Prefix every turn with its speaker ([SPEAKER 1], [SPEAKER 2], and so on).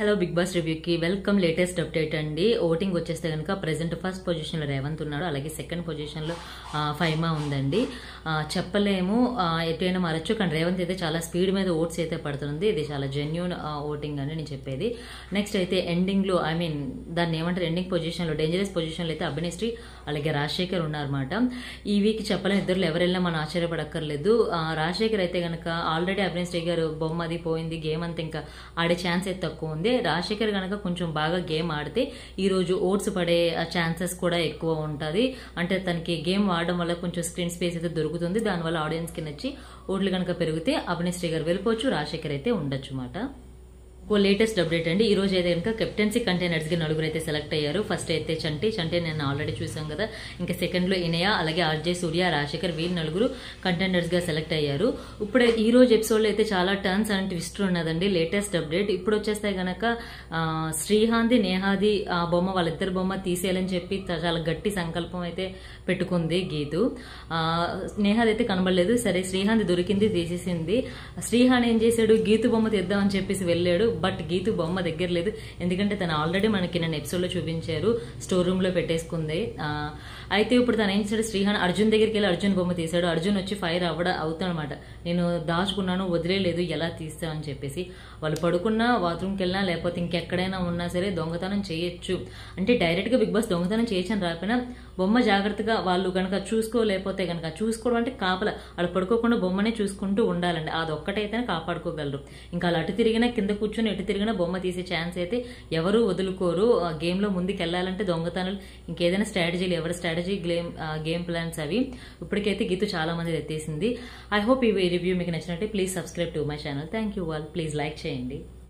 [SPEAKER 1] Hello Big Boss రివ్యూకి welcome. Latest update అండి. Voting వచ్చేస్తే కనుక ప్రెసెంట్ ఫస్ట్ పొజిషన్లో రేవంత్ ఉన్నాడు, అలాగే సెకండ్ పొజిషన్లో ఫైమా ఉందండి. చెప్పలేము, ఎటైనా మారచ్చు, కానీ రేవంత్ అయితే చాలా స్పీడ్ మీద ఓట్స్ అయితే పడుతుంది. ఇది చాలా జెన్యూన్ ఓటింగ్ అని నేను చెప్పేది. నెక్స్ట్ అయితే ఎండింగ్లో దాన్ని ఏమంటారు, ఎండింగ్ పొజిషన్లో డేంజరస్ పొజిషన్లో అయితే అభినేశ్రీ అలాగే రాజశేఖర్ ఉన్నారన్నమాట. ఈ వీక్ చెప్పలేము ఇద్దరు ఎవరు వెళ్ళినా మనం ఆశ్చర్యపడక్కర్లేదు. రాజశేఖర్ అయితే కనుక ఆల్రెడీ అభినేశ్రీ గారు బొమ్మ అది పోయింది, గేమ్ అంతా ఇంకా ఆడే ఛాన్స్ అయితే తక్కువ ఉంది. రాజశేఖర్ కనుక కొంచెం బాగా గేమ్ ఆడితే ఈ రోజు ఓట్స్ పడే ఛాన్సెస్ కూడా ఎక్కువ ఉంటుంది. అంటే తనకి గేమ్ ఆడడం వల్ల కొంచెం స్క్రీన్ స్పేస్ అయితే దొరుకుతుంది, దానివల్ల ఆడియన్స్ కి నచ్చి ఓట్లు కనుక పెరిగితే అభినేశ్రీ గారు వెళ్ళిపోవచ్చు, రాజశేఖర్ అయితే ఉండొచ్చు అన్నమాట. లేటెస్ట్ అప్డేట్ అండి. ఈ రోజు అయితే కనుక కెప్టెన్సీ కంటైనర్స్ గా నలుగురు అయితే సెలెక్ట్ అయ్యారు. ఫస్ట్ అయితే చంటి నేను ఆల్రెడీ చూసాం కదా. ఇంకా సెకండ్ లో ఇనయ, అలాగే ఆర్జే సూర్య, రాజశేఖర్, వీళ్ళు నలుగురు కంటైనర్స్ గా సెలెక్ట్ అయ్యారు. ఇప్పుడు ఈ రోజు ఎపిసోడ్ లో అయితే చాలా టర్న్స్ అండ్ ట్విస్ట్ ఉన్నదండి. లేటెస్ట్ అప్డేట్ ఇప్పుడు వచ్చేస్తే గనక శ్రీహాంది, నేహాది బొమ్మ, వాళ్ళిద్దరు బొమ్మ తీసేయాలని చెప్పి చాలా గట్టి సంకల్పం అయితే పెట్టుకుంది గీతు. నేహాది అయితే కనబడలేదు. సరే, శ్రీహాంది దొరికింది, తీసేసింది. శ్రీహాన్ ఏం చేశాడు, గీతు బొమ్మ తీద్దామని చెప్పేసి వెళ్ళాడు. బట్ గీతు బొమ్మ దగ్గర లేదు, ఎందుకంటే తను ఆల్రెడీ మనకి నేను ఎపిసోడ్ లో చూపించారు, స్టోర్ రూమ్ లో పెట్టేసుకుంది. అయితే ఇప్పుడు తను ఏం చేశాడు, శ్రీహాన్ అర్జున్ దగ్గరికి వెళ్ళి అర్జున్ బొమ్మ తీశాడు. అర్జున్ వచ్చి ఫైర్ అవుతాడనమాట, నేను దాచుకున్నాను, వదిలేదు, ఎలా తీస్తామని చెప్పేసి. వాళ్ళు పడుకున్నా, బాత్రూమ్కి వెళ్ళినా, లేకపోతే ఇంకెక్కడైనా ఉన్నా సరే దొంగతనం చేయొచ్చు. అంటే డైరెక్ట్ గా బిగ్ బాస్ దొంగతనం చేయొచ్చని రాకపోయినా బొమ్మ జాగ్రత్తగా వాళ్ళు కనుక చూసుకోలేకపోతే కనుక, చూసుకోవడం అంటే కాపలా, వాళ్ళు పడుకోకుండా బొమ్మనే చూసుకుంటూ ఉండాలండి. అదొక్కటైతేనే కాపాడుకోగలరు. ఇంకా అలా అటు తిరిగినా, కింద కూర్చొని ఎటు తిరిగినా బొమ్మ తీసే ఛాన్స్ అయితే ఎవరు వదులుకోరు. గేమ్ లో ముందుకు వెళ్ళాలంటే దొంగతనాలు, ఇంకేదైనా స్ట్రాటజీలు, ఎవరి స్ట్రాటజీ గేమ్ ప్లాన్స్ అవి ఇప్పటికైతే గీతు చాలా మంది ఎత్తేసింది. ఐ హోప్ ఈ రివ్యూ మీకు నచ్చినట్టే please subscribe to my channel. Thank you all. Please like చేయండి.